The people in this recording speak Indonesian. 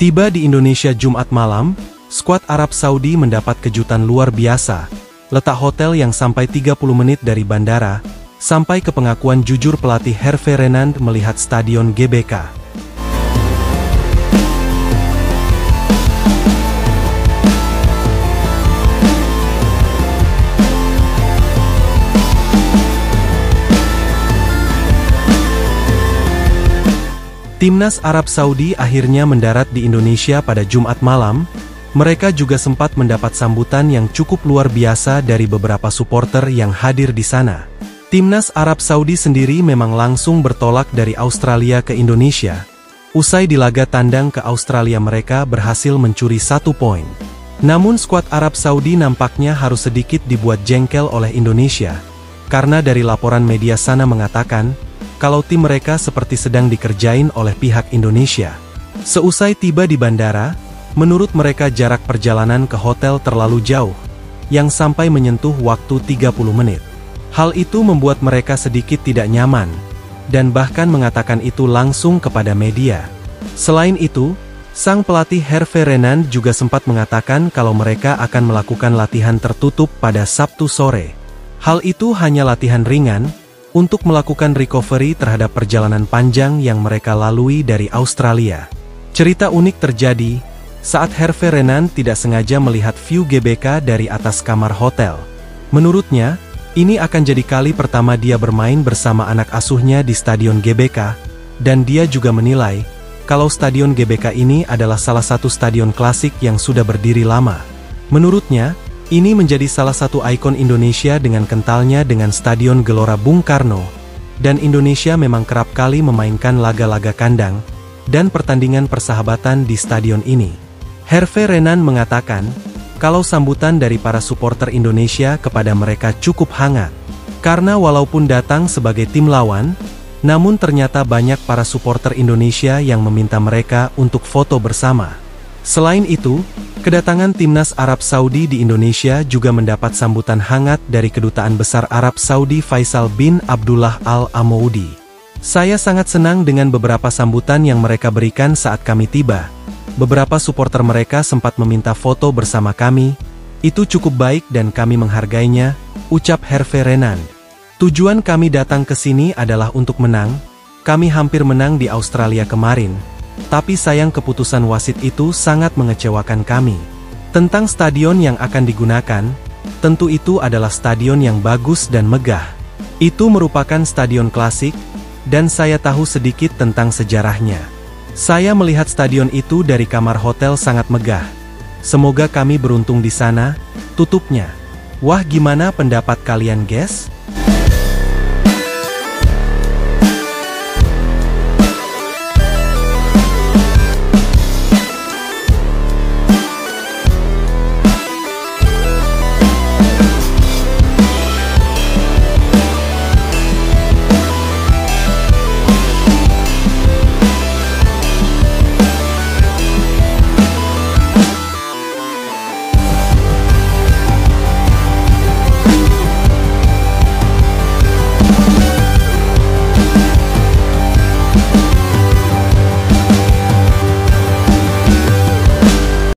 Tiba di Indonesia Jumat malam, skuad Arab Saudi mendapat kejutan luar biasa. Letak hotel yang sampai 30 menit dari bandara, sampai ke pengakuan jujur pelatih Hervé Renard melihat stadion GBK. Timnas Arab Saudi akhirnya mendarat di Indonesia pada Jumat malam. Mereka juga sempat mendapat sambutan yang cukup luar biasa dari beberapa supporter yang hadir di sana. Timnas Arab Saudi sendiri memang langsung bertolak dari Australia ke Indonesia. Usai di laga tandang ke Australia, mereka berhasil mencuri 1 poin. Namun skuad Arab Saudi nampaknya harus sedikit dibuat jengkel oleh Indonesia, karena dari laporan media sana mengatakan kalau tim mereka seperti sedang dikerjain oleh pihak Indonesia. Seusai tiba di bandara, menurut mereka jarak perjalanan ke hotel terlalu jauh, yang sampai menyentuh waktu 30 menit. Hal itu membuat mereka sedikit tidak nyaman, dan bahkan mengatakan itu langsung kepada media. Selain itu, sang pelatih Hervé Renard juga sempat mengatakan kalau mereka akan melakukan latihan tertutup pada Sabtu sore. Hal itu hanya latihan ringan, untuk melakukan recovery terhadap perjalanan panjang yang mereka lalui dari Australia. Cerita unik terjadi saat Hervé Renard tidak sengaja melihat view GBK dari atas kamar hotel. Menurutnya, ini akan jadi kali pertama dia bermain bersama anak asuhnya di Stadion GBK, dan dia juga menilai kalau Stadion GBK ini adalah salah satu stadion klasik yang sudah berdiri lama. Menurutnya, ini menjadi salah satu ikon Indonesia dengan kentalnya dengan Stadion Gelora Bung Karno, dan Indonesia memang kerap kali memainkan laga-laga kandang dan pertandingan persahabatan di stadion ini. Hervé Renard mengatakan kalau sambutan dari para supporter Indonesia kepada mereka cukup hangat, karena walaupun datang sebagai tim lawan, namun ternyata banyak para supporter Indonesia yang meminta mereka untuk foto bersama. Selain itu, kedatangan Timnas Arab Saudi di Indonesia juga mendapat sambutan hangat dari Kedutaan Besar Arab Saudi Faisal bin Abdullah Al-Amoudi. Saya sangat senang dengan beberapa sambutan yang mereka berikan saat kami tiba. Beberapa supporter mereka sempat meminta foto bersama kami. Itu cukup baik dan kami menghargainya, ucap Hervé Renard. Tujuan kami datang ke sini adalah untuk menang. Kami hampir menang di Australia kemarin. Tapi sayang keputusan wasit itu sangat mengecewakan kami. Tentang stadion yang akan digunakan, tentu itu adalah stadion yang bagus dan megah. Itu merupakan stadion klasik, dan saya tahu sedikit tentang sejarahnya. Saya melihat stadion itu dari kamar hotel sangat megah. Semoga kami beruntung di sana, tutupnya. Wah, gimana pendapat kalian, guys?